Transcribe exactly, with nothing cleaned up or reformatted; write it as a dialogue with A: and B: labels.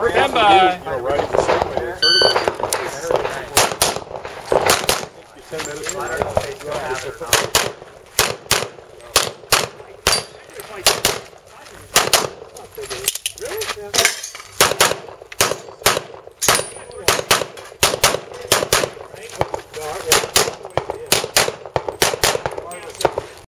A: Stand by.
B: You know, right at the segment, it's ten minutes. I don't know if you'll have it or not. Really? Yeah.